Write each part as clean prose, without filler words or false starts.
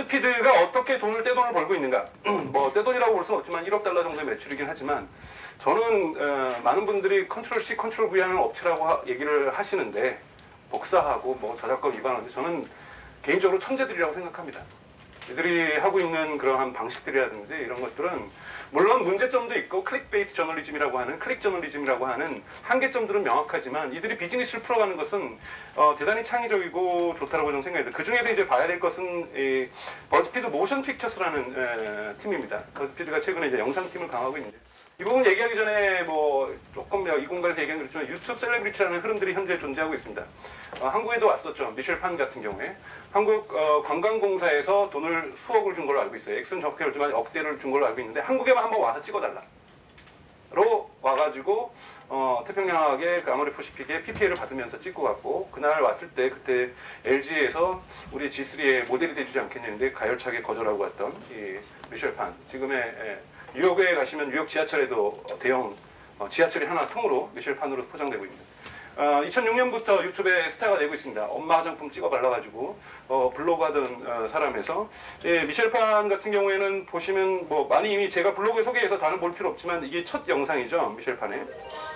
버즈피드가 어떻게 떼돈을 벌고 있는가? 뭐 떼돈이라고 볼 수는 없지만 1억 달러 정도의 매출이긴 하지만 저는 많은 분들이 컨트롤 C, 컨트롤 V 하는 업체라고 얘기를 하시는데 복사하고 뭐 저작권 위반하는데 저는 개인적으로 천재들이라고 생각합니다. 이들이 하고 있는 그러한 방식들이라든지 이런 것들은 물론 문제점도 있고 클릭베이트 저널리즘이라고 하는 클릭 저널리즘이라고 하는 한계점들은 명확하지만 이들이 비즈니스를 풀어가는 것은 대단히 창의적이고 좋다라고 저는 생각해요. 그 중에서 이제 봐야 될 것은 이 버즈피드 모션 픽처스라는 팀입니다. 버즈피드가 최근에 이제 영상팀을 강화하고 있는데 이 부분 얘기하기 전에 뭐 조금 이 공간에서 얘기한 것처럼 유튜브 셀레브리티라는 흐름들이 현재 존재하고 있습니다. 한국에도 왔었죠. 미셸 판 같은 경우에 한국 관광공사에서 돈을 수억을 준 걸로 알고 있어요. 액수는 정확히 모르지만 억대를 준 걸로 알고 있는데 한국에만 한번 와서 찍어달라로 와가지고 태평양하게 그 아모레 퍼시픽에 PPL을 받으면서 찍고 갔고 그날 왔을 때 그때 LG에서 우리 G3의 모델이 돼주지 않겠냐는데 가열차게 거절하고 왔던 이 미셸 판 지금의 뉴욕에 가시면 뉴욕 지하철에도 대형 지하철이 하나 통으로 미셸 판으로 포장되고 있습니다. 2006년부터 유튜브에 스타가 되고 있습니다. 엄마 화장품 찍어 발라가지고 블로그 하던 사람에서 미셸 판 같은 경우에는 보시면 뭐 많이 이미 제가 블로그에 소개해서 다는 볼 필요 없지만 이게 첫 영상이죠. 미셸 판의.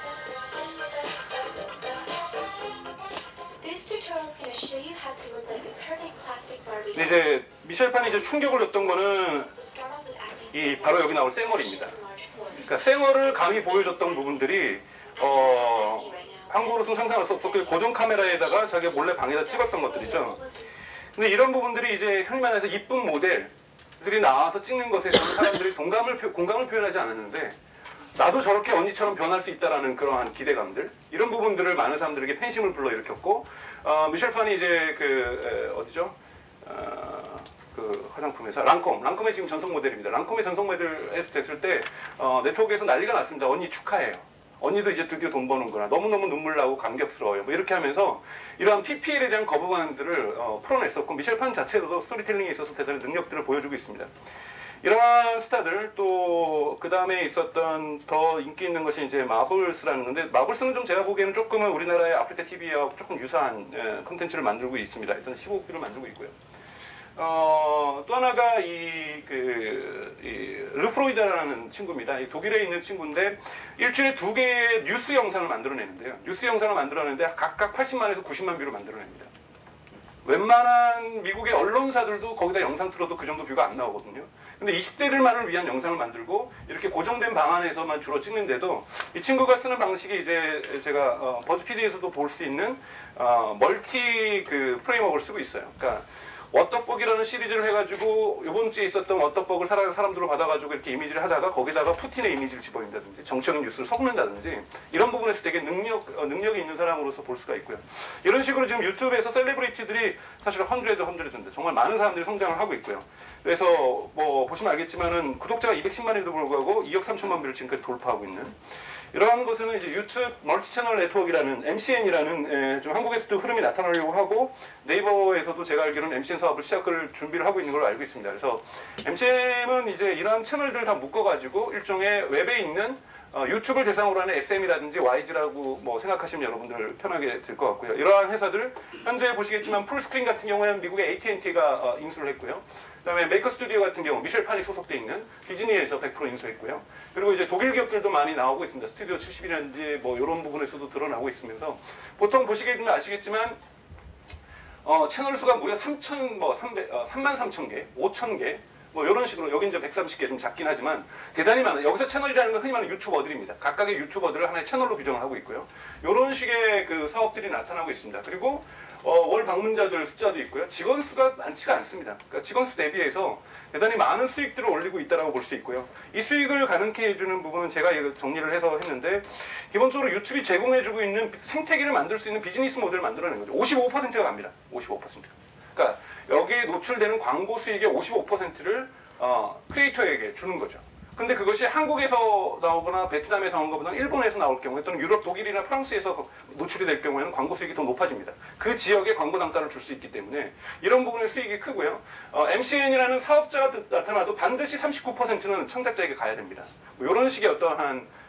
근데 이제 미셸 판이 이제 충격을 줬던 거는 바로 여기 나올 쌩얼입니다. 그러니까 쌩얼을 감히 보여줬던 부분들이 한국으로서는 상상할 수 없었고 고정 카메라에다가 자기 몰래 방에다 찍었던 것들이죠. 근데 이런 부분들이 이제 흔히 말해서 이쁜 모델들이 나와서 찍는 것에 사람들이 공감을 표현하지 않았는데 나도 저렇게 언니처럼 변할 수 있다라는 그러한 기대감들 이런 부분들을 많은 사람들에게 팬심을 불러일으켰고 미셸 판이 이제 어디죠? 그 화장품회사 랑콤의 지금 전속 모델입니다. 랑콤의 전속 모델 됐을 때 네트워크에서 난리가 났습니다. 언니 축하해요. 언니도 이제 드디어 돈 버는구나. 너무너무 눈물 나고 감격스러워요. 뭐 이렇게 하면서 이러한 PPL에 대한 거부감들을 풀어냈었고 미셸 판 자체도 스토리텔링에 있어서 대단히 능력들을 보여주고 있습니다. 이러한 스타들 또 그 다음에 있었던 더 인기 있는 것이 이제 마블스라는 건데 마블스는 좀 제가 보기에는 조금은 우리나라의 아프리카 TV와 조금 유사한 콘텐츠를 만들고 있습니다. 일단 15기를 만들고 있고요. 또 하나가 르프로이다라는 친구입니다. 이 독일에 있는 친구인데 일주일에 2개의 뉴스 영상을 만들어내는데요. 뉴스 영상을 만들어내는데 각각 80만에서 90만 뷰를 만들어냅니다. 웬만한 미국의 언론사들도 거기다 영상 틀어도 그 정도 뷰가 안 나오거든요. 근데 20대들만을 위한 영상을 만들고 이렇게 고정된 방안에서만 주로 찍는데도 이 친구가 쓰는 방식이 이제 제가 버즈피드에서도 볼 수 있는 멀티 프레임워크를 쓰고 있어요. 그러니까 워터벅이라는 시리즈를 해가지고 이번 주에 있었던 워터벅을 사람들로 받아가지고 이렇게 이미지를 하다가 거기다가 푸틴의 이미지를 집어넣는다든지 정치적인 뉴스를 섞는다든지 이런 부분에서 되게 능력이 있는 사람으로서 볼 수가 있고요. 이런 식으로 지금 유튜브에서 셀레브리티들이 사실 헌드레드인데 정말 많은 사람들이 성장을 하고 있고요. 그래서 뭐 보시면 알겠지만은 구독자가 210만인데도 불구하고 2억 3천만 뷰를 지금까지 돌파하고 있는 이러한 것은 이제 유튜브 멀티 채널 네트워크라는 MCN이라는 좀 한국에서도 흐름이 나타나려고 하고 네이버에서도 제가 알기로는 MCN 사업을 시작을 준비를 하고 있는 걸로 알고 있습니다. 그래서 MCN은 이제 이러한 채널들을 다 묶어가지고 일종의 웹에 있는 유튜브를 대상으로 하는 SM이라든지 YG라고 뭐 생각하시면 여러분들 편하게 될 것 같고요. 이러한 회사들 현재 보시겠지만 풀스크린 같은 경우에는 미국의 AT&T가 인수를 했고요. 그다음에 메이커 스튜디오 같은 경우 미셸 판이 소속되어 있는 디즈니에서 100% 인수했고요. 그리고 이제 독일 기업들도 많이 나오고 있습니다. 스튜디오 70이라든지 뭐 이런 부분에서도 드러나고 있으면서 보통 보시겠지만 아시겠지만 채널 수가 무려 33,000개, 5,000개 뭐 이런 식으로 여기 이제 130개 좀 작긴 하지만 대단히 많아요. 여기서 채널이라는 건 흔히 말하는 유튜버들입니다. 각각의 유튜버들을 하나의 채널로 규정을 하고 있고요. 이런 식의 그 사업들이 나타나고 있습니다. 그리고 월 방문자들 숫자도 있고요. 직원 수가 많지가 않습니다. 그러니까 직원 수 대비해서 대단히 많은 수익들을 올리고 있다고 볼 수 있고요. 이 수익을 가능케 해주는 부분은 제가 정리를 해서 했는데 기본적으로 유튜브이 제공해주고 있는 생태계를 만들 수 있는 비즈니스 모델을 만들어낸 거죠. 55%가 갑니다. 55%. 그러니까 여기에 노출되는 광고 수익의 55%를 크리에이터에게 주는 거죠. 근데 그것이 한국에서 나오거나 베트남에서 나온 것보다는 일본에서 나올 경우에 또는 유럽, 독일이나 프랑스에서 노출이 될 경우에는 광고 수익이 더 높아집니다. 그 지역에 광고 단가를 줄 수 있기 때문에 이런 부분의 수익이 크고요. MCN이라는 사업자가 나타나도 반드시 39%는 창작자에게 가야 됩니다. 뭐 이런 식의 어떠한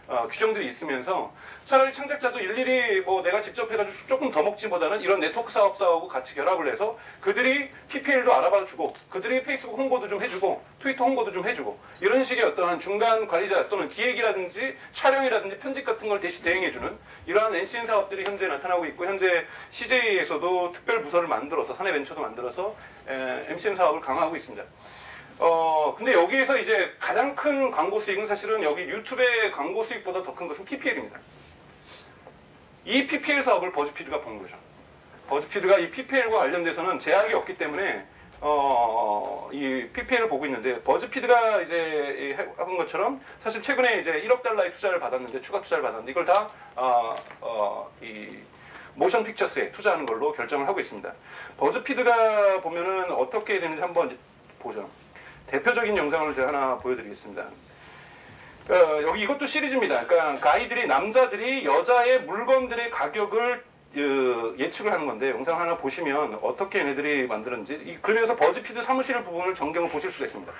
규정들이 있으면서 차라리 창작자도 일일이 뭐 내가 직접 해가지고 조금 더 먹지보다는 이런 네트워크 사업자하고 같이 결합을 해서 그들이 PPL도 알아봐주고 그들이 페이스북 홍보도 좀 해주고 트위터 홍보도 좀 해주고 이런 식의 어떠한 중간 관리자 또는 기획이라든지 촬영이라든지 편집 같은 걸 대신 대행해주는 이러한 NCN 사업들이 현재 나타나고 있고 현재 CJ에서도 특별 부서를 만들어서 사내벤처도 만들어서 MCN 사업을 강화하고 있습니다. 근데 여기에서 이제 가장 큰 광고 수익은 사실은 여기 유튜브의 광고 수익보다 더 큰 것은 PPL입니다. 이 PPL 사업을 버즈피드가 본 거죠. 버즈피드가 이 PPL과 관련돼서는 제약이 없기 때문에 이 PPL을 보고 있는데 버즈피드가 이제 한 것처럼 사실 최근에 이제 1억 달러의 투자를 받았는데 추가 투자를 받았는데 이걸 다 이 모션 픽처스에 투자하는 걸로 결정을 하고 있습니다. 버즈피드가 보면은 어떻게 되는지 한번 보죠. 대표적인 영상을 제가 하나 보여드리겠습니다. 여기 이것도 시리즈입니다. 그러니까 가이들이 남자들이 여자의 물건들의 가격을 예측을 하는 건데 영상 하나 보시면 어떻게 얘네들이 만드는지 그러면서 버즈피드 사무실 부분을 전경을 보실 수가 있습니다.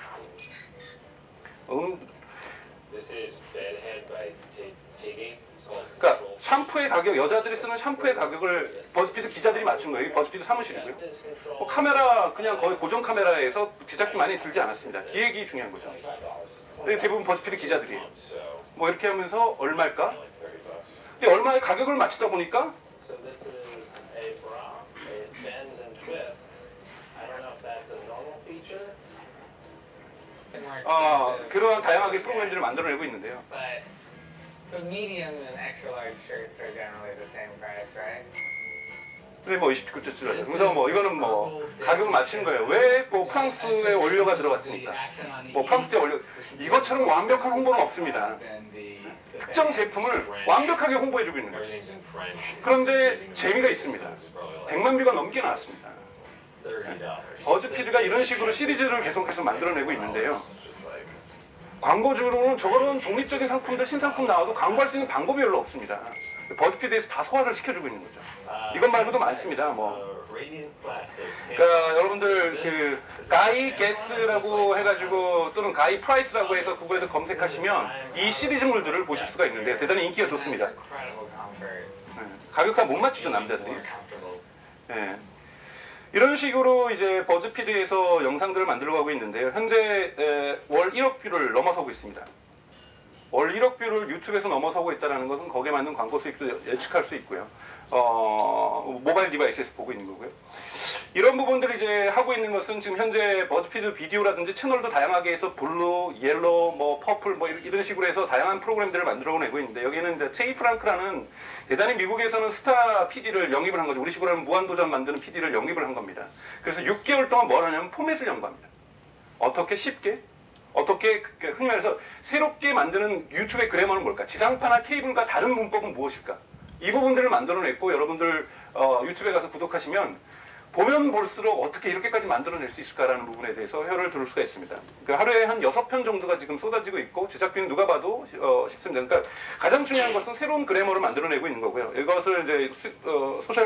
그러니까 샴푸의 가격, 여자들이 쓰는 샴푸의 가격을 버즈피드 기자들이 맞춘 거예요. 버즈피드 사무실이고요. 뭐 카메라 그냥 거의 고정 카메라에서 제작비 많이 들지 않았습니다. 기획이 중요한 거죠. 대부분 버즈피드 기자들이에요. 뭐 이렇게 하면서 얼마일까? 근데 얼마의 가격을 맞추다 보니까 그러한 다양하게 프로그램들을 만들어내고 있는데요. The medium and extra large shirts are generally the same price, right? 근데 뭐 29.7 그래서 뭐 이거는 뭐 가격을 맞춘 거예요. 왜? 뭐 프랑스의 원료가 들어갔으니까. 뭐 프랑스의 원료 이것처럼 완벽한 홍보는 없습니다. 특정 제품을 완벽하게 홍보해주고 있는 거예요. 그런데 재미가 있습니다. 100만 뷰가 넘게 나왔습니다. 버즈피드가 이런 식으로 시리즈를 계속해서 만들어내고 있는데요. 광고주로는 저거는 독립적인 상품들 신상품 나와도 광고할 수 있는 방법이 별로 없습니다. 버즈피드에서 다 소화를 시켜주고 있는 거죠. 이것 말고도 많습니다. 뭐 그러니까 여러분들 그 가이 게스라고 해가지고 또는 가이 프라이스라고 해서 구글에서 검색하시면 이 시리즈물들을 보실 수가 있는데 대단히 인기가 좋습니다. 가격 다 못 맞추죠 남자들이. 네. 이런 식으로 이제 버즈피드에서 영상들을 만들어 가고 있는데요. 현재 월 1억 뷰를 넘어서고 있습니다. 월 1억 뷰를 유튜브에서 넘어서고 있다는 것은 거기에 맞는 광고 수익도 예측할 수 있고요. 모바일 디바이스에서 보고 있는 거고요. 이런 부분들을 이제 하고 있는 것은 지금 현재 버즈피드 비디오라든지 채널도 다양하게 해서 블루, 옐로우, 뭐 퍼플 뭐 이런 식으로 해서 다양한 프로그램들을 만들어내고 있는데 여기는 이제 체이 프랑크라는 대단히 미국에서는 스타 PD를 영입을 한 거죠. 우리 식으로 하면 무한도전 만드는 PD를 영입을 한 겁니다. 그래서 6개월 동안 뭘 하냐면 포맷을 연구합니다. 어떻게 쉽게 어떻게 흔히 말해서 새롭게 만드는 유튜브의 그래머는 뭘까? 지상파나 케이블과 다른 문법은 무엇일까? 이 부분들을 만들어냈고 여러분들 유튜브에 가서 구독하시면 보면 볼수록 어떻게 이렇게까지 만들어낼 수 있을까라는 부분에 대해서 혀를 두를 수가 있습니다. 그러니까 하루에 한 6편 정도가 지금 쏟아지고 있고 제작비는 누가 봐도 쉽습니다. 그러니까 가장 중요한 것은 새로운 그래머를 만들어내고 있는 거고요. 이것을 이제 소셜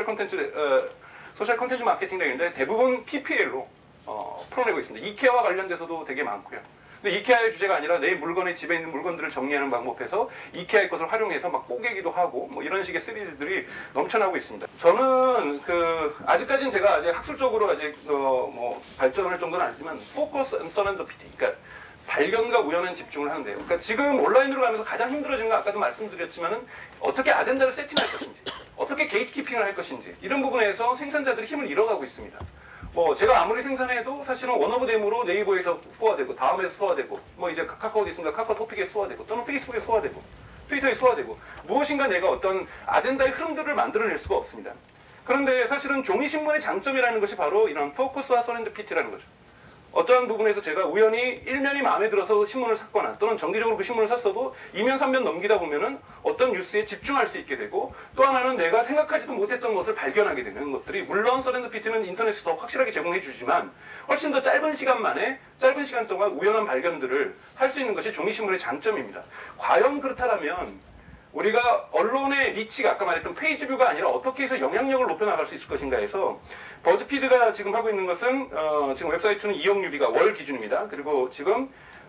컨텐츠 마케팅이라고 하는데 대부분 PPL로 풀어내고 있습니다. 이케아와 관련돼서도 되게 많고요. 근데 이케아의 주제가 아니라 내 물건의 집에 있는 물건들을 정리하는 방법에서 이케아의 것을 활용해서 막 뽀개기도 하고 뭐 이런 식의 시리즈들이 넘쳐나고 있습니다. 저는 아직까지는 제가 아직 학술적으로 아직 뭐 발전할 정도는 아니지만 포커스 앤 서렌더피티, 그러니까 발견과 우연한 집중을 하는데요. 그러니까 지금 온라인으로 가면서 가장 힘들어지는 건 아까도 말씀드렸지만은 어떻게 아젠다를 세팅할 것인지, 어떻게 게이트키핑을 할 것인지 이런 부분에서 생산자들이 힘을 잃어가고 있습니다. 뭐 제가 아무리 생산해도 사실은 원오브댐으로 네이버에서 소화되고 다음에서 소화되고 뭐 이제 카카오 있으니까 카카오토픽에 소화되고 또는 페이스북에 소화되고 트위터에 소화되고 무엇인가 내가 어떤 아젠다의 흐름들을 만들어낼 수가 없습니다. 그런데 사실은 종이신문의 장점이라는 것이 바로 이런 포커스와 서렌더피티라는 거죠. 어떠한 부분에서 제가 우연히 일면이 마음에 들어서 신문을 샀거나 또는 정기적으로 그 신문을 샀어도 2면 3면 넘기다 보면은 어떤 뉴스에 집중할 수 있게 되고 또 하나는 내가 생각하지도 못했던 것을 발견하게 되는 것들이 물론 서렌더피티는 인터넷에서 더 확실하게 제공해 주지만 훨씬 더 짧은 시간 동안 우연한 발견들을 할 수 있는 것이 종이신문의 장점입니다. 과연 그렇다면 우리가 언론의 리치가 아까 말했던 페이지 뷰가 아니라 어떻게 해서 영향력을 높여나갈 수 있을 것인가 해서 버즈피드가 지금 하고 있는 것은 지금 웹사이트는 2억 유비가 월 기준입니다. 그리고 지금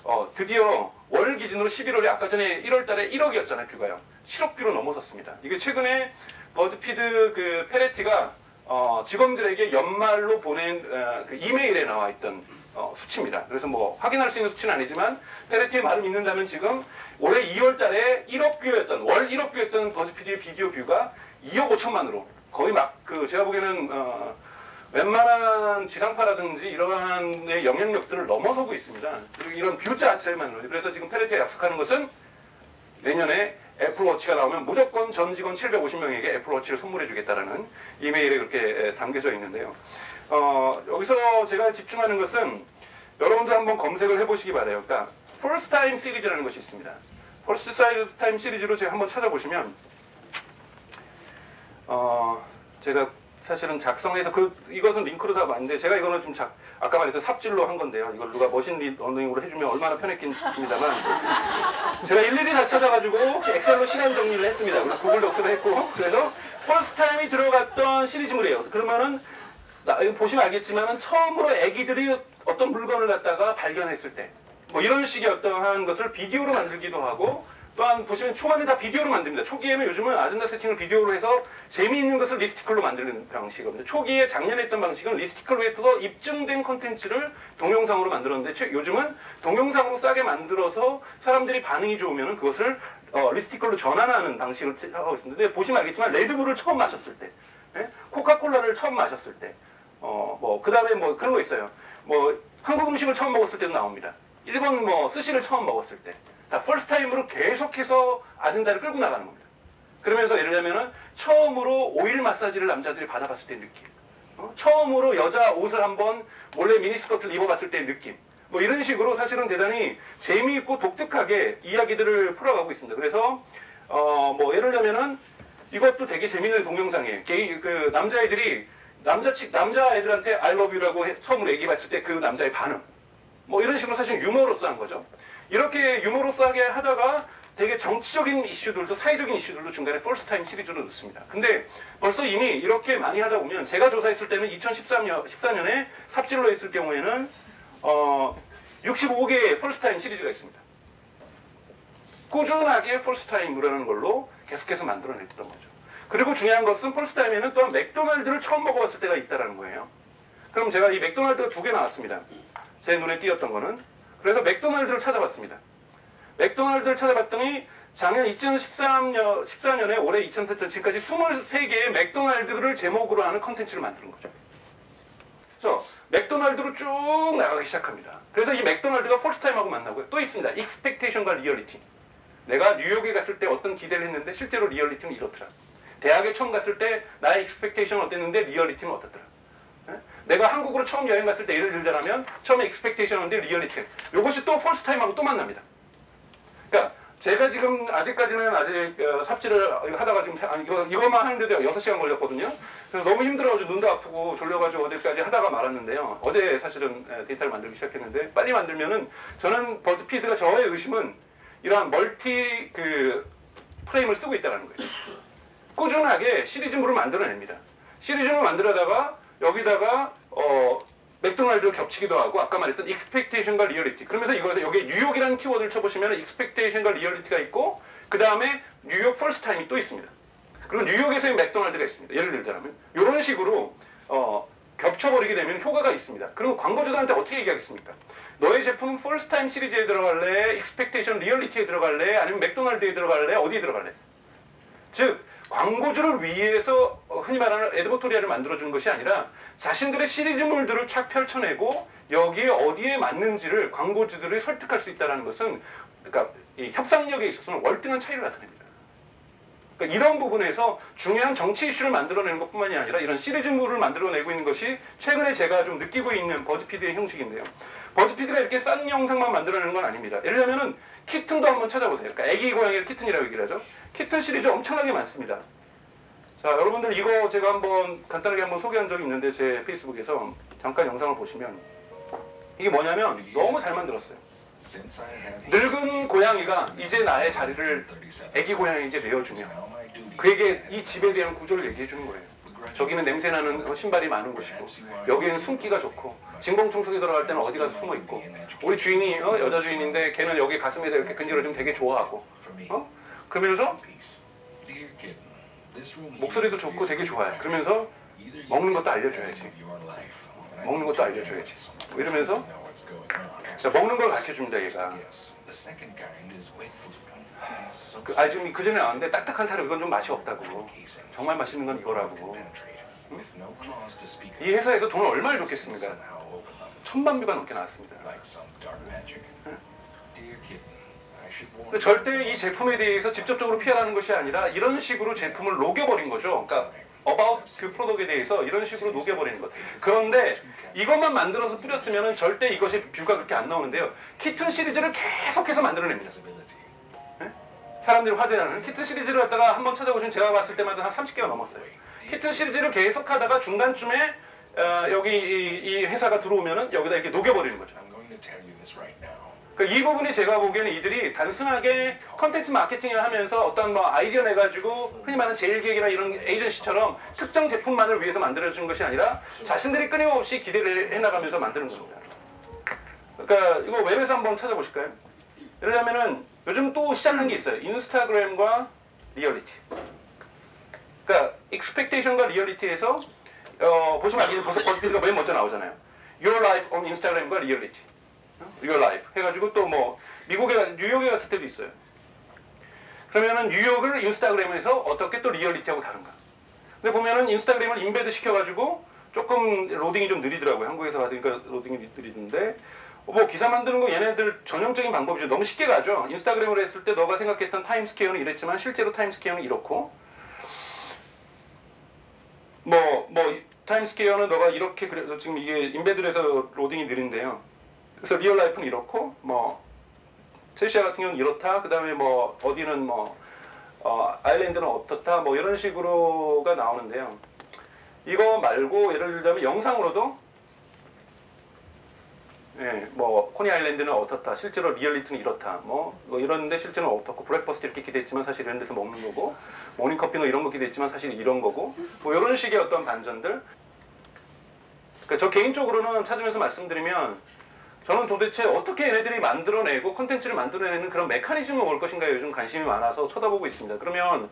드디어 월 기준으로 11월에 아까 전에 1월달에 1억이었잖아요 뷰가요. 7억 뷰로 넘어섰습니다. 이게 최근에 버즈피드 그 페레티가 직원들에게 연말로 보낸 그 이메일에 나와 있던 수치입니다. 그래서 뭐 확인할 수 있는 수치는 아니지만 페레티의 말을 믿는다면 지금 올해 2월달에 1억 뷰였던 월 1억 뷰였던 버즈피드의 비디오 뷰가 2억 5천만으로 거의 막 그 제가 보기에는 웬만한 지상파라든지 이러한 영향력들을 넘어서고 있습니다. 그리고 이런 뷰 자체만으로. 그래서 지금 페레티가 약속하는 것은 내년에 애플워치가 나오면 무조건 전 직원 750명에게 애플워치를 선물해 주겠다라는 이메일에 그렇게 담겨져 있는데요. 여기서 제가 집중하는 것은 여러분들 한번 검색을 해보시기 바래요. 그러니까 First Time 시리즈라는 것이 있습니다. First Time 시리즈로 제가 한번 찾아보시면 제가 사실은 작성해서 이것은 링크로 다 봤는데 제가 이거는 좀 아까 말했던 삽질로 한 건데요. 이걸 누가 머신 러닝으로 해주면 얼마나 편했겠습니다만 제가 일일이 다 찾아가지고 엑셀로 시간 정리를 했습니다. 그래서 구글 독스를 했고 그래서 First Time이 들어갔던 시리즈물이에요. 그러면은 이거 보시면 알겠지만은 처음으로 아기들이 어떤 물건을 갖다가 발견했을 때 뭐 이런 식의 어떠한 것을 비디오로 만들기도 하고 또한 보시면 초반에 다 비디오로 만듭니다. 초기에는 요즘은 아젠다 세팅을 비디오로 해서 재미있는 것을 리스티컬로 만드는 방식이거든요. 초기에 작년에 했던 방식은 리스티컬로 해서 입증된 컨텐츠를 동영상으로 만들었는데 요즘은 동영상으로 싸게 만들어서 사람들이 반응이 좋으면 그것을 리스티컬로 전환하는 방식을 하고 있습니다. 근데 보시면 알겠지만 레드불을 처음 마셨을 때, 예? 코카콜라를 처음 마셨을 때, 그 다음에 뭐 그런 거 있어요. 뭐 한국 음식을 처음 먹었을 때도 나옵니다. 일본 뭐 스시를 처음 먹었을 때. 다 퍼스트 타임으로 계속해서 아젠다를 끌고 나가는 겁니다. 그러면서 예를 들면은 처음으로 오일 마사지를 남자들이 받아봤을 때 느낌, 처음으로 여자 옷을 한번 몰래 미니스커트를 입어봤을 때 느낌, 뭐 이런 식으로 사실은 대단히 재미있고 독특하게 이야기들을 풀어가고 있습니다. 그래서 뭐 예를 들면은 이것도 되게 재미있는 동영상이에요. 그 남자애들이 남자애들한테 I love you라고 처음으로 얘기해봤을 때 그 남자의 반응, 뭐 이런 식으로 사실 유머러스한 거죠. 이렇게 유머러스하게 하다가 되게 정치적인 이슈들도 사회적인 이슈들도 중간에 퍼스트 타임 시리즈로 넣습니다. 근데 벌써 이미 이렇게 많이 하다 보면 제가 조사했을 때는 2014년에 삽질로 했을 경우에는 65개의 퍼스트 타임 시리즈가 있습니다. 꾸준하게 퍼스트 타임이라는 걸로 계속해서 만들어냈던 거죠. 그리고 중요한 것은 퍼스트 타임에는 또한 맥도날드를 처음 먹어봤을 때가 있다는 거예요. 그럼 제가 이 맥도날드가 2개 나왔습니다. 제 눈에 띄었던 거는. 그래서 맥도날드를 찾아봤습니다. 맥도날드를 찾아봤더니 작년 2014년에 올해 2008년 지금까지 23개의 맥도날드를 제목으로 하는 컨텐츠를 만드는 거죠. 그래서 맥도날드로 쭉 나가기 시작합니다. 그래서 이 맥도날드가 퍼스트타임하고 만나고요. 또 있습니다. 익스펙테이션과 리얼리티. 내가 뉴욕에 갔을 때 어떤 기대를 했는데 실제로 리얼리티는 이렇더라. 대학에 처음 갔을 때 나의 익스펙테이션은 어땠는데 리얼리티는 어떻더라. 내가 한국으로 처음 여행 갔을 때 예를 들자면 처음에 익스펙테이션인데 리얼리티. 이것이 또 퍼스트타임하고 또 만납니다. 그러니까 제가 지금 아직까지는 삽질을 하다가 지금 이것만 하는데도 6시간 걸렸거든요. 그래서 너무 힘들어가지고 눈도 아프고 졸려가지고 어제까지 하다가 말았는데요. 어제 사실은 데이터를 만들기 시작했는데 빨리 만들면은 저는 버즈피드가 저의 의심은 이러한 멀티 프레임을 쓰고 있다는 거예요. 꾸준하게 시리즈물을 만들어냅니다. 시리즈물을 만들어다가 여기다가 맥도날드를 겹치기도 하고 아까 말했던 익스펙테이션과 리얼리티. 그러면서 이거에서 여기에 뉴욕이라는 키워드를 쳐보시면 익스펙테이션과 리얼리티가 있고 그 다음에 뉴욕 퍼스트 타임이 또 있습니다. 그리고 뉴욕에서의 맥도날드가 있습니다. 예를 들자면 이런 식으로 겹쳐버리게 되면 효과가 있습니다. 그리고 광고주들한테 어떻게 얘기하겠습니까? 너의 제품은 퍼스트 타임 시리즈에 들어갈래? 익스펙테이션 리얼리티에 들어갈래? 아니면 맥도날드에 들어갈래? 어디에 들어갈래? 즉 광고주를 위해서 흔히 말하는 에드버토리아를 만들어주는 것이 아니라 자신들의 시리즈물들을 쫙 펼쳐내고 여기에 어디에 맞는지를 광고주들을 설득할 수 있다는 것은 그러니까 이 협상력에 있어서는 월등한 차이를 나타냅니다. 그러니까 이런 부분에서 중요한 정치 이슈를 만들어내는 것뿐만이 아니라 이런 시리즈물을 만들어내고 있는 것이 최근에 제가 좀 느끼고 있는 버즈피드의 형식인데요. 버즈피드가 이렇게 싼 영상만 만들어내는 건 아닙니다. 예를 들면은 키튼도 한번 찾아보세요. 그러니까 애기 고양이를 키튼이라고 얘기를 하죠. 키튼 시리즈 엄청나게 많습니다. 자, 여러분들 이거 제가 한번 간단하게 한번 소개한 적이 있는데 제 페이스북에서 잠깐 영상을 보시면 이게 뭐냐면 너무 잘 만들었어요. 늙은 고양이가 이제 나의 자리를 애기 고양이에게 내어주며 그에게 이 집에 대한 구조를 얘기해 주는 거예요. 저기는 냄새나는 신발이 많은 곳이고 여기는 숨기가 좋고 진공청소기 들어갈 때는 어디 가서 숨어 있고 우리 주인이 여자 주인인데 걔는 여기 가슴에서 이렇게 근질러주면 되게 좋아하고 그러면서 목소리도 좋고 되게 좋아요. 그러면서 먹는 것도 알려줘야지. 먹는 것도 알려줘야지. 이러면서 자, 먹는 걸 가르쳐줍니다 얘가. 지금 그 전에 나왔는데 딱딱한 사료 이건 좀 맛이 없다고. 정말 맛있는 건 이거라고. 응? 이 회사에서 돈을 얼마를 줬겠습니까? 1000만 뷰가 넘게 나왔습니다. 응? 절대 이 제품에 대해서 직접적으로 피하라는 것이 아니라 이런 식으로 제품을 녹여버린 거죠. 그러니까 about 그 프로덕트에 대해서 이런 식으로 녹여버리는 것. 그런데 이것만 만들어서 뿌렸으면 절대 이것이 뷰가 그렇게 안 나오는데요. 키튼 시리즈를 계속해서 만들어냅니다. 네? 사람들이 화제하는 키튼 시리즈를 갖다가 한번 찾아보시면 제가 봤을 때마다 한 30개가 넘었어요. 키튼 시리즈를 계속하다가 중간쯤에 여기 이 회사가 들어오면은 여기다 이렇게 녹여버리는 거죠. 그러니까 이 부분이 제가 보기에는 이들이 단순하게 컨텐츠 마케팅을 하면서 어떤 뭐 아이디어 내가지고 흔히 말하는 제일기획이나 이런 에이전시처럼 특정 제품만을 위해서 만들어주는 것이 아니라 자신들이 끊임없이 기대를 해나가면서 만드는 겁니다. 그러니까 이거 웹에서 한번 찾아보실까요? 예를 들면은 요즘 또 시작한 게 있어요. 인스타그램과 리얼리티. 그러니까 익스펙테이션과 리얼리티에서 보시면 알겠지만 벌써 버즈피드가 맨 먼저 나오잖아요. Your Life on Instagram과 리얼리티. Your Life 해가지고 또 뭐 미국에 뉴욕에 갔을 때도 있어요. 그러면은 뉴욕을 인스타그램에서 어떻게 또 리얼리티하고 다른가? 근데 보면은 인스타그램을 인베드 시켜가지고 조금 로딩이 좀 느리더라고요. 한국에서 받으니까 로딩이 느리던데 뭐 기사 만드는 거 얘네들 전형적인 방법이죠. 너무 쉽게 가죠. 인스타그램을 했을 때 너가 생각했던 타임스케어는 이랬지만 실제로 타임스케어는 이렇고 뭐 타임스케어는 너가 이렇게 그래서 지금 이게 인베드에서 로딩이 느린데요. 그래서 리얼 라이프는 이렇고 뭐 첼시아 같은 경우는 이렇다. 그 다음에 뭐 어디는 뭐 아일랜드는 어떻다. 뭐 이런 식으로가 나오는데요. 이거 말고 예를 들자면 영상으로도 뭐 코니 아일랜드는 어떻다. 실제로 리얼리티는 이렇다. 뭐 이런데 실제로는 어떻고 브렉퍼스트 이렇게 기대했지만 사실 이런 데서 먹는 거고 모닝커피는 이런 거 기대했지만 사실 이런 거고 뭐 이런 식의 어떤 반전들. 그러니까 저 개인적으로는 찾으면서 말씀드리면 저는 도대체 어떻게 얘네들이 만들어내고 콘텐츠를 만들어내는 그런 메커니즘은 뭘 것인가에 요즘 관심이 많아서 쳐다보고 있습니다. 그러면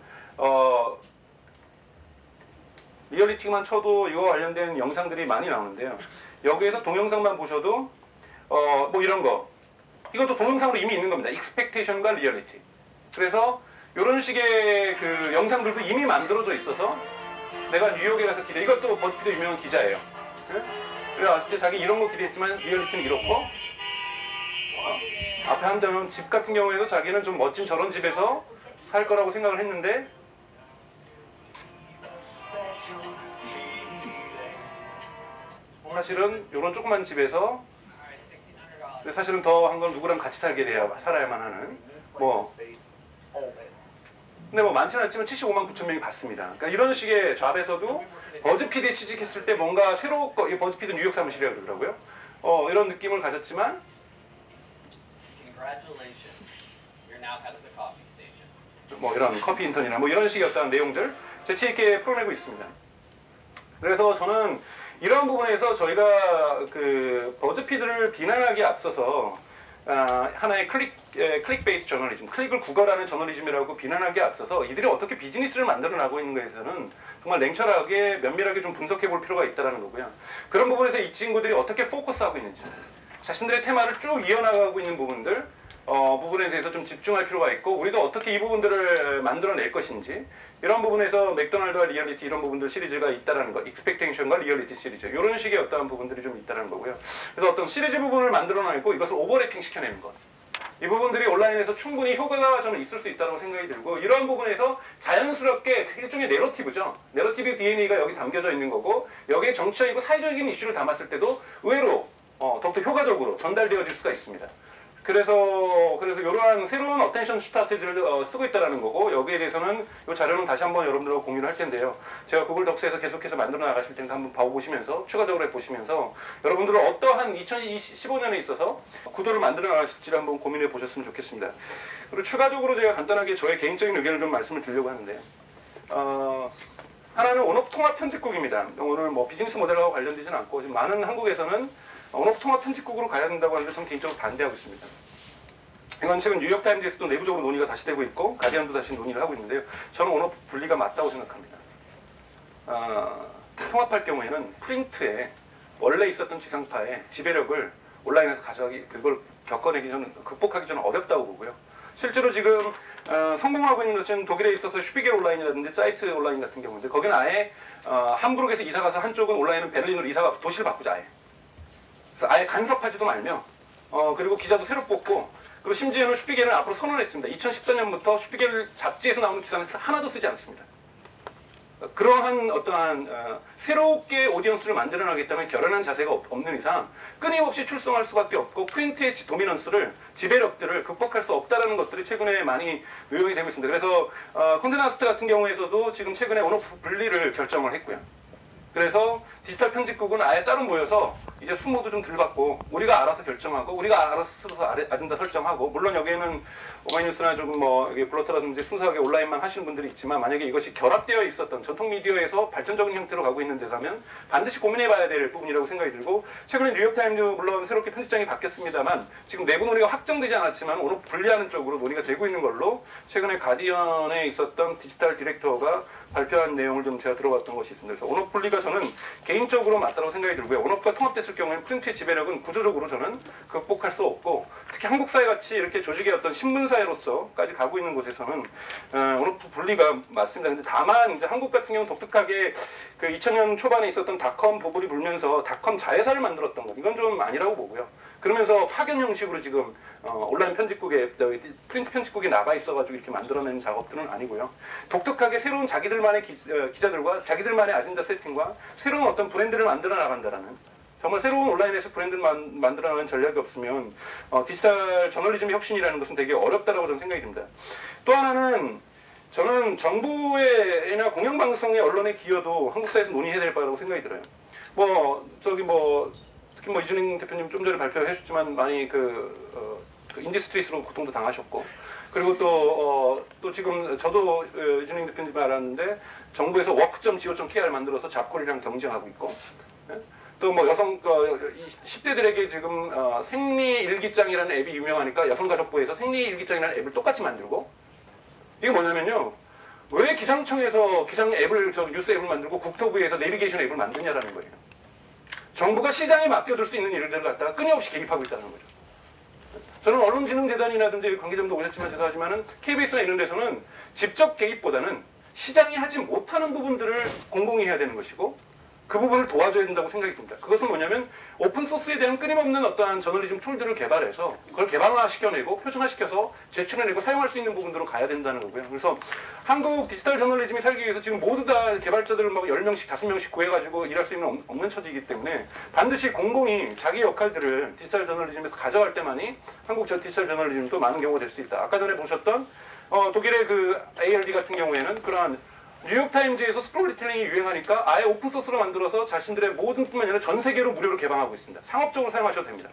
리얼리티만 쳐도 이거 관련된 영상들이 많이 나오는데요. 여기에서 동영상만 보셔도 뭐 이런 거 이것도 동영상으로 이미 있는 겁니다. 익스펙테이션과 리얼리티. 그래서 이런 식의 그 영상들도 이미 만들어져 있어서 내가 뉴욕에 가서 기대 이것도 버즈피드 유명한 기자예요. 그래 왔을 때 자기 이런 거 기대했지만 리얼리티는 이렇고 앞에 한다면 집 같은 경우에도 자기는 좀 멋진 저런 집에서 살 거라고 생각을 했는데 사실은 이런 조그만 집에서 사실은 더 한 건 누구랑 같이 살게 돼야 살아야만 하는 뭐 근데 뭐 많지는 않지만 75만 9천 명이 봤습니다. 그러니까 이런 식의 잡에서도 버즈피드에 취직했을 때 뭔가 새로운 이 버즈피드 뉴욕 사무실이라고 그러더라고요. 이런 느낌을 가졌지만 뭐 이런 커피 인턴이나 뭐 이런 식의 어떤 내용들 재치 있게 풀어내고 있습니다. 그래서 저는 이런 부분에서 저희가 그 버즈피드를 비난하기에 앞서서 하나의 클릭베이트 저널리즘, 클릭을 구걸하는 저널리즘이라고 비난하기에 앞서서 이들이 어떻게 비즈니스를 만들어 나가고 있는 것에서는 정말 냉철하게 면밀하게 좀 분석해 볼 필요가 있다는 거고요. 그런 부분에서 이 친구들이 어떻게 포커스하고 있는지 자신들의 테마를 쭉 이어나가고 있는 부분들 부분에 대해서 좀 집중할 필요가 있고 우리도 어떻게 이 부분들을 만들어낼 것인지 이런 부분에서 맥도날드와 리얼리티 이런 부분들 시리즈가 있다는 것, 익스펙테이션과 리얼리티 시리즈 이런 식의 어떠한 부분들이 좀 있다는 거고요. 그래서 어떤 시리즈 부분을 만들어내고 이것을 오버래핑 시켜내는 것. 이 부분들이 온라인에서 충분히 효과가 저는 있을 수 있다고 생각이 들고 이런 부분에서 자연스럽게 일종의 내러티브죠. 내러티브 DNA가 여기 담겨져 있는 거고 여기에 정치적이고 사회적인 이슈를 담았을 때도 의외로 더욱더 효과적으로 전달되어질 수가 있습니다. 그래서 이러한 새로운 어텐션 스트래티지를 쓰고 있다는 거고 여기에 대해서는 이 자료는 다시 한번 여러분들하고 공유를 할 텐데요. 제가 구글 덕스에서 계속해서 만들어 나가실 테니까 한번 봐보시면서 추가적으로 해보시면서 여러분들은 어떠한 2015년에 있어서 구도를 만들어 나가실지를 한번 고민해 보셨으면 좋겠습니다. 그리고 추가적으로 제가 간단하게 저의 개인적인 의견을 좀 말씀을 드리려고 하는데요. 하나는 온오프 통합 편집국입니다. 오늘 뭐 비즈니스 모델하고 관련되지는 않고 지금 많은 한국에서는 온오프 통합 편집국으로 가야 된다고 하는데 저는 개인적으로 반대하고 있습니다. 이건 최근 뉴욕타임즈에서도 내부적으로 논의가 다시 되고 있고 가디언도 다시 논의를 하고 있는데요. 저는 온오프 분리가 맞다고 생각합니다. 통합할 경우에는 프린트에 원래 있었던 지상파의 지배력을 온라인에서 가져가기, 그걸 겪어내기 저는 극복하기 저는 어렵다고 보고요. 실제로 지금 성공하고 있는 것은 독일에 있어서 슈피겔 온라인이라든지 짜이트 온라인 같은 경우인데 거기는 아예 함부르크에서 이사 가서 한쪽은 온라인은 베를린으로 이사가 도시를 바꾸자 아예. 그래서 아예 간섭하지도 말며 그리고 기자도 새로 뽑고 그리고 심지어는 슈피겔은 앞으로 선언했습니다. 2014년부터 슈피겔 잡지에서 나오는 기사는 하나도 쓰지 않습니다. 그러한 어떠한 새롭게 오디언스를 만들어나겠다는 결연한 자세가 없는 이상 끊임없이 출성할 수밖에 없고 프린트의 도미넌스를 지배력들을 극복할 수 없다는 것들이 최근에 많이 요용이 되고 있습니다. 그래서 콘데나스트 같은 경우에서도 지금 최근에 온오프 분리를 결정을 했고요. 그래서 디지털 편집국은 아예 따로 모여서 이제 수모도 좀 덜 받고 우리가 알아서 결정하고 우리가 알아서 아젠다 설정하고 물론 여기에는 오마이뉴스나 좀 뭐 블러터라든지 순수하게 온라인만 하시는 분들이 있지만 만약에 이것이 결합되어 있었던 전통 미디어에서 발전적인 형태로 가고 있는 데라면 반드시 고민해봐야 될 부분이라고 생각이 들고 최근에 뉴욕타임즈 물론 새롭게 편집장이 바뀌었습니다만 지금 내부 논의가 확정되지 않았지만 오늘 분리하는 쪽으로 논의가 되고 있는 걸로 최근에 가디언에 있었던 디지털 디렉터가 발표한 내용을 좀 제가 들어봤던 것이 있습니다. 그래서 온오프 분리가 저는 개인적으로 맞다고 생각이 들고요. 온오프가 통합됐을 경우에는 프린트의 지배력은 구조적으로 저는 극복할 수 없고 특히 한국 사회 같이 이렇게 조직의 어떤 신문사회로서까지 가고 있는 곳에서는 온오프 분리가 맞습니다. 근데 다만 이제 한국 같은 경우는 독특하게 그 2000년 초반에 있었던 닷컴 부불이 불면서 닷컴 자회사를 만들었던 것 이건 좀 아니라고 보고요. 그러면서 파견 형식으로 지금 온라인 편집국에 프린트 편집국에 나가 있어가지고 이렇게 만들어낸 작업들은 아니고요. 독특하게 새로운 자기들만의 기자들과 자기들만의 아젠다 세팅과 새로운 어떤 브랜드를 만들어 나간다라는 정말 새로운 온라인에서 브랜드를 만들어 나가는 전략이 없으면 디지털 저널리즘의 혁신이라는 것은 되게 어렵다라고 저는 생각이 듭니다. 또 하나는 저는 정부의나 공영방송의 언론의 기여도 한국 사회에서 논의해야 될 바라고 생각이 들어요. 특히 이준행 대표님 좀 전에 발표해 주셨지만 많이 그 인디스트리스로 고통도 당하셨고 그리고 또 지금 저도 이준행 대표님 알았는데 정부에서 work.go.kr 만들어서 잡콜이랑 경쟁하고 있고 또 뭐 여성 10대들에게 지금 생리일기장이라는 앱이 유명하니까 여성가족부에서 생리일기장이라는 앱을 똑같이 만들고 이게 뭐냐면요. 왜 기상청에서 기상 앱을 뉴스 앱을 만들고 국토부에서 내비게이션 앱을 만드냐라는 거예요. 정부가 시장에 맡겨둘 수 있는 일들을 갖다가 끊임없이 개입하고 있다는 거죠. 저는 언론진흥재단이라든지 관계자분도 오셨지만 죄송하지만은 KBS나 이런 데서는 직접 개입보다는 시장이 하지 못하는 부분들을 공공이 해야 되는 것이고 그 부분을 도와줘야 된다고 생각이 듭니다. 그것은 뭐냐면 오픈소스에 대한 끊임없는 어떠한 저널리즘 툴들을 개발해서 그걸 개발화시켜내고 표준화시켜서 제출해내고 사용할 수 있는 부분들로 가야 된다는 거고요. 그래서 한국 디지털 저널리즘이 살기 위해서 지금 모두 다 개발자들을 막 10명씩, 5명씩 구해가지고 일할 수 있는 없는 처지이기 때문에 반드시 공공이 자기 역할들을 디지털 저널리즘에서 가져갈 때만이 한국 디지털 저널리즘도 많은 경우가 될 수 있다. 아까 전에 보셨던 독일의 그 ARD 같은 경우에는 그러한 뉴욕타임즈에서 스토리텔링이 유행하니까 아예 오픈소스로 만들어서 자신들의 모든 뿐만 아니라 전 세계로 무료로 개방하고 있습니다. 상업적으로 사용하셔도 됩니다.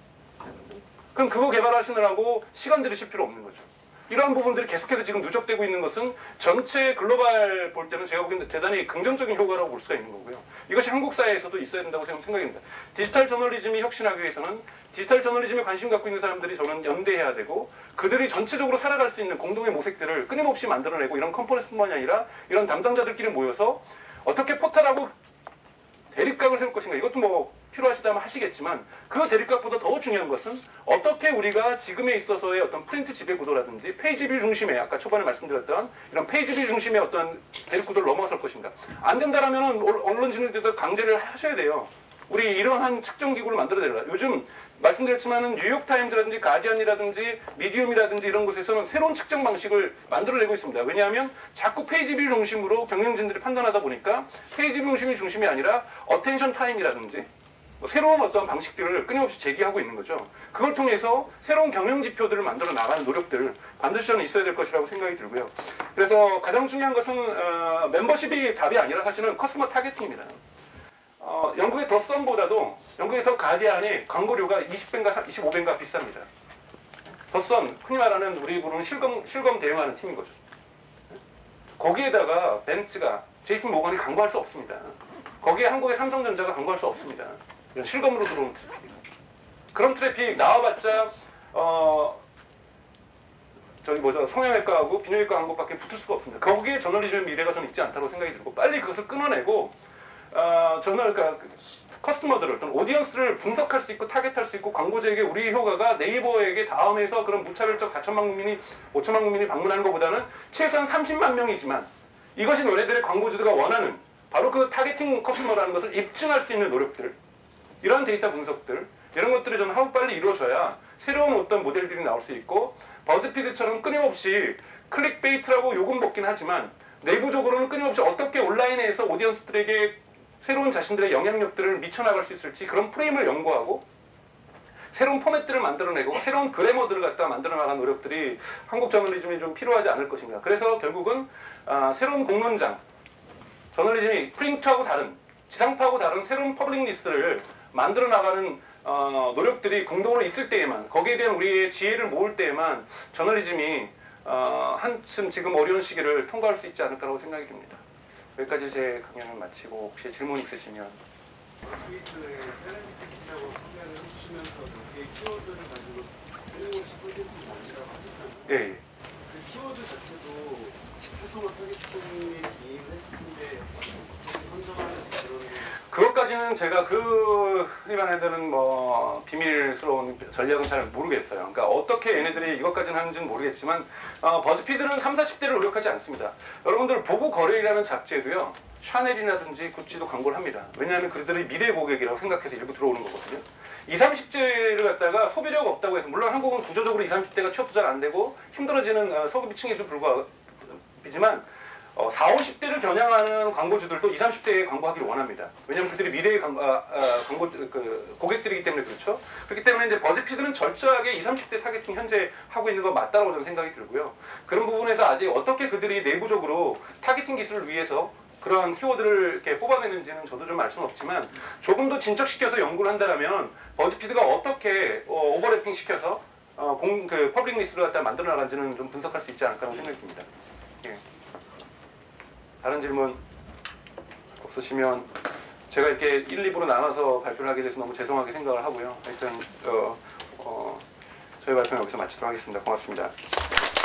그럼 그거 개발하시느라고 시간 들이실 필요 없는 거죠. 이러한 부분들이 계속해서 지금 누적되고 있는 것은 전체 글로벌 볼 때는 제가 보기에는 대단히 긍정적인 효과라고 볼 수가 있는 거고요. 이것이 한국 사회에서도 있어야 된다고 생각합니다. 디지털 저널리즘이 혁신하기 위해서는 디지털 저널리즘에 관심 갖고 있는 사람들이 저는 연대해야 되고 그들이 전체적으로 살아갈 수 있는 공동의 모색들을 끊임없이 만들어내고 이런 컨퍼런스뿐만이 아니라 이런 담당자들끼리 모여서 어떻게 포탈하고 대립각을 세울 것인가 이것도 뭐 필요하시다면 하시겠지만 그 대립각보다 더 중요한 것은 어떻게 우리가 지금에 있어서의 어떤 프린트 지배 구도라든지 페이지 뷰 중심의 아까 초반에 말씀드렸던 이런 페이지 뷰 중심의 어떤 대립 구도를 넘어설 것인가 안 된다라면 언론진흥대가 강제를 하셔야 돼요. 우리 이러한 측정 기구를 만들어내라. 요즘 말씀드렸지만은 뉴욕타임즈라든지 가디언이라든지 미디움이라든지 이런 곳에서는 새로운 측정 방식을 만들어내고 있습니다. 왜냐하면 자꾸 페이지 뷰 중심으로 경영진들이 판단하다 보니까 페이지 뷰 중심이 아니라 어텐션 타임이라든지 새로운 어떤 방식들을 끊임없이 제기하고 있는 거죠. 그걸 통해서 새로운 경영 지표들을 만들어 나가는 노력들 반드시 저는 있어야 될 것이라고 생각이 들고요. 그래서 가장 중요한 것은 멤버십이 답이 아니라 사실은 커스터머 타겟팅입니다. 영국의 더 선보다도 영국의 더 가디언이 광고료가 20배인가 25배인가 비쌉니다. 더 선, 흔히 말하는 우리 부르는 실검 대응하는 팀인 거죠. 거기에다가 벤츠가 JP 모건이 광고할 수 없습니다. 거기에 한국의 삼성전자가 광고할 수 없습니다. 이런 실검으로 들어오는 트래픽. 그런 트래픽 나와봤자 저기 뭐죠, 성형외과하고 비뇨기과 광고밖에 붙을 수가 없습니다. 거기에 저널리즘의 미래가 좀 있지 않다고 생각이 들고, 빨리 그것을 끊어내고 그러니까 커스터머들을 또는 오디언스를 분석할 수 있고 타겟할 수 있고, 광고주에게 우리 효과가 네이버에게 다음에서 그런 무차별적 4천만 국민이 5천만 국민이 방문하는 것보다는 최소한 30만 명이지만 이것이 너네들의 광고주가 원하는 바로 그 타겟팅 커스터머라는 것을 입증할 수 있는 노력들, 이러한 데이터 분석들, 이런 것들이 저는 하루빨리 이루어져야 새로운 어떤 모델들이 나올 수 있고, 버즈피드처럼 끊임없이 클릭베이트라고 욕은 먹긴 하지만 내부적으로는 끊임없이 어떻게 온라인에서 오디언스들에게 새로운 자신들의 영향력들을 미쳐나갈 수 있을지 그런 프레임을 연구하고 새로운 포맷들을 만들어내고 새로운 그래머들을 갖다 만들어나가는 노력들이 한국 저널리즘이 좀 필요하지 않을 것인가. 그래서 결국은 새로운 공론장, 저널리즘이 프린트하고 다른, 지상파하고 다른 새로운 퍼블릭 리스트를 만들어나가는 노력들이 공동으로 있을 때에만, 거기에 대한 우리의 지혜를 모을 때에만 저널리즘이 한층 지금 어려운 시기를 통과할 수 있지 않을까라고 생각이 듭니다. 여기까지 제 강연을 마치고 혹시 질문 있으시면. 스위트의 세렌디피티라고 소개를 해주시면서 여기에 키워드를 가지고 끊임없이 콘텐츠를 만들라고 하셨잖아요. 예, 예. 그 키워드 자체도 소통과 타겟팅에 기인했을 텐데 어떻게 선정하는 그런 그것까지는 제가 흔히 말하는 뭐 비밀스러운 전략은 잘 모르겠어요. 그러니까 어떻게 얘네들이 이것까지는 하는지는 모르겠지만 버즈피드는 30, 40대를 노력하지 않습니다. 여러분들 보고 거래라는 잡지에도요, 샤넬이라든지 구찌도 광고를 합니다. 왜냐하면 그들이 미래 고객이라고 생각해서 일부 들어오는 거거든요. 20, 30대를 갖다가 소비력 없다고 해서, 물론 한국은 구조적으로 20, 30대가 취업도 잘 안 되고 힘들어지는 소비층에도 불구하지만 40, 50대를 겨냥하는 광고주들도 20, 30대에 광고하기를 원합니다. 왜냐하면 그들이 미래의 고객들이기 때문에 그렇죠. 그렇기 때문에 이제 버즈피드는 철저하게 20, 30대 타겟팅 현재 하고 있는 거 맞다고 저는 생각이 들고요. 그런 부분에서 아직 어떻게 그들이 내부적으로 타겟팅 기술을 위해서 그러한 키워드를 이렇게 뽑아내는지는 저도 좀 알 수는 없지만, 조금 더 진척시켜서 연구를 한다면 버즈피드가 어떻게 오버래핑 시켜서 퍼블릭 리스트를 갖다 만들어 나간지는 좀 분석할 수 있지 않을까라는 생각이 듭니다. 예. 다른 질문 없으시면 제가 이렇게 1, 2부로 나눠서 발표를 하게 돼서 너무 죄송하게 생각을 하고요. 하여튼 저희 발표는 여기서 마치도록 하겠습니다. 고맙습니다.